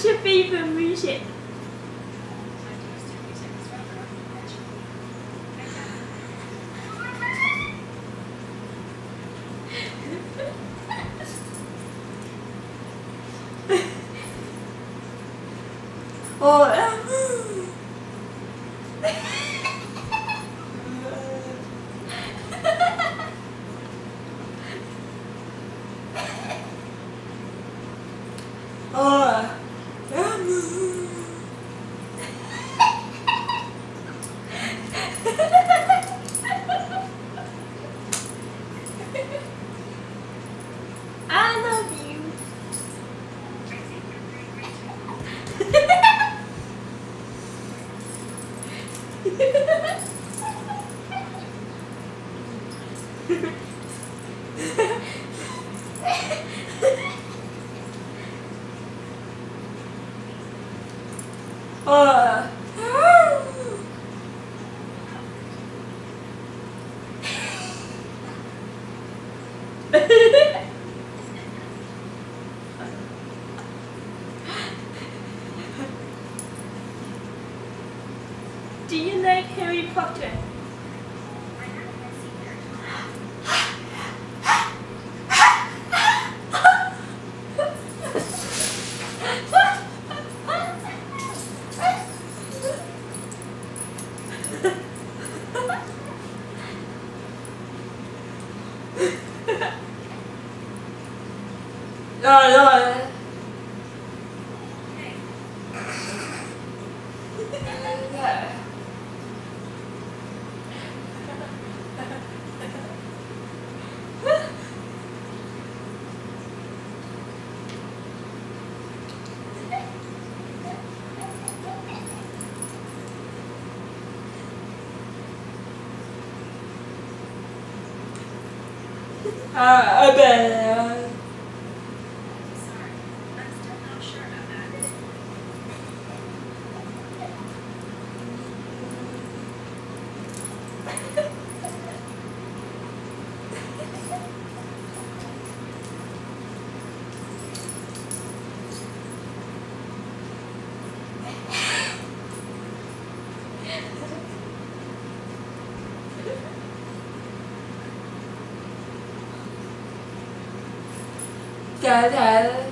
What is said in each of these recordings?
What's your favorite music? I love you. Do you like Harry Potter? No. I bet. Sorry, I'm still not sure about that. Dad.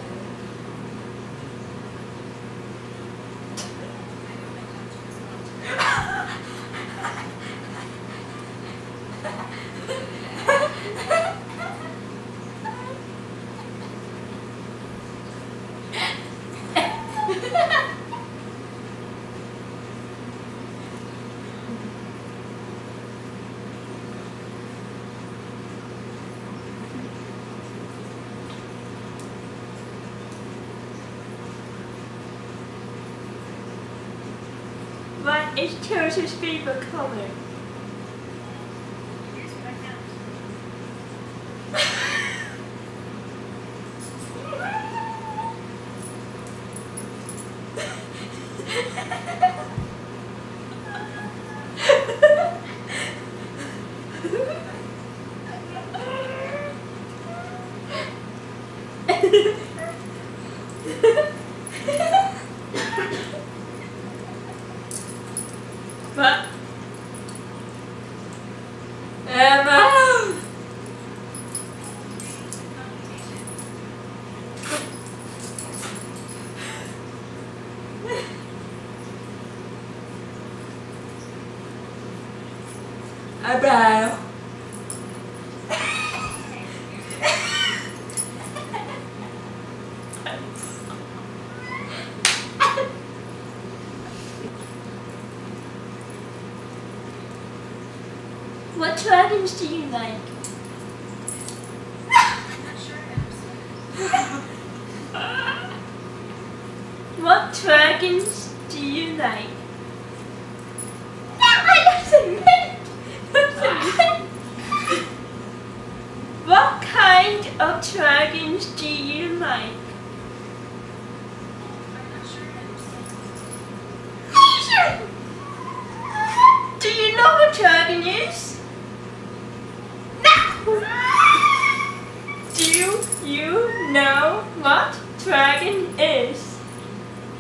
What is Teresa's favorite color? Here's what I found. What? Emma! Eyebrow. What dragons do you like? I'm not sure I understand. What dragons do you like? No, I don't like. What kind of dragons do you like? I'm not sure I understand. Do you know what dragon is? No! Do you know what dragon is?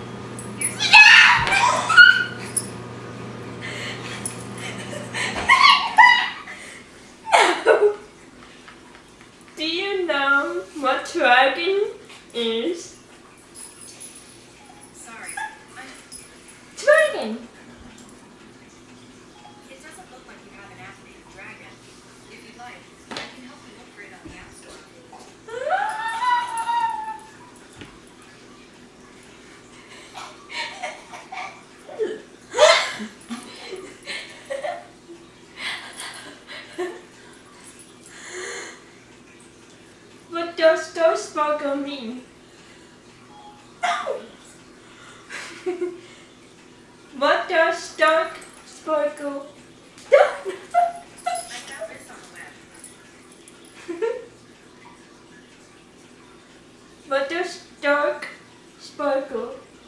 dragon is Sorry. dragon. It doesn't look like you have an app named Dragon. If you'd like, I can help you look for it on the App Store. What does Darksparkle mean? What does Darksparkle? I found this on the web. What does Darksparkle?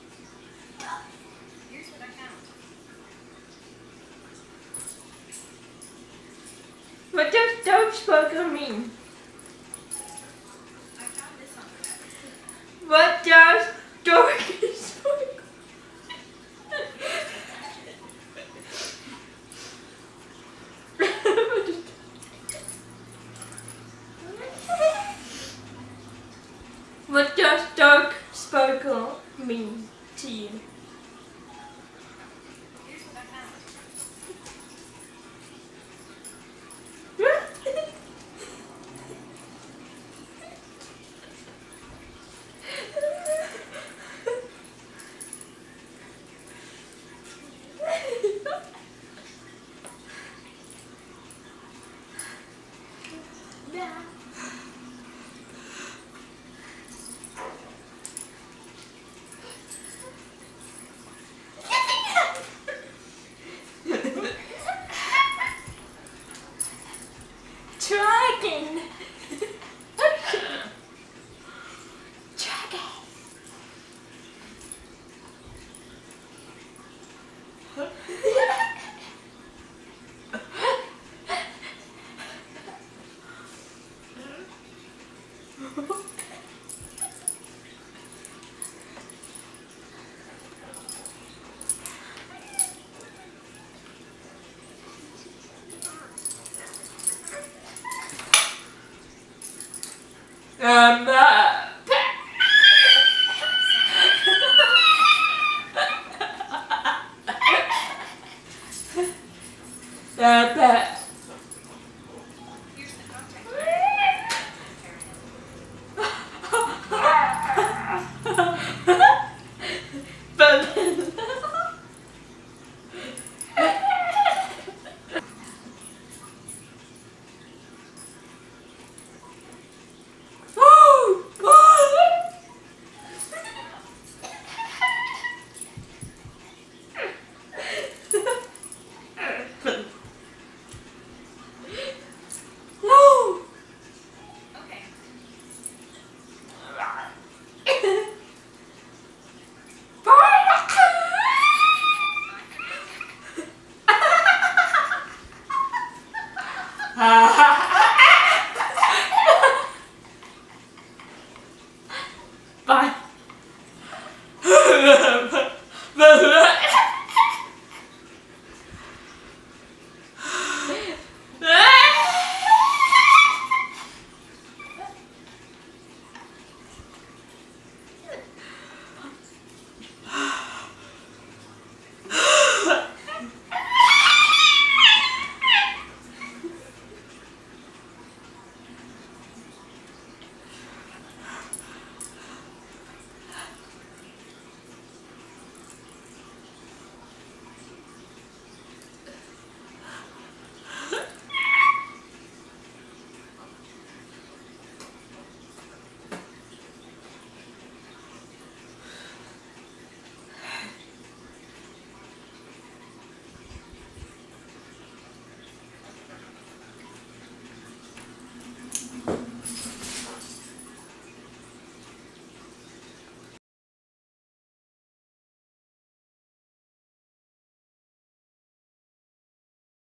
Here's what I found. What does Darksparkle mean? I found this on the web. What does Darksparkle? What does Darksparkle mean to you? Here's what I found. Dragon. Dragon. Here's the contact. Okay. Ha ha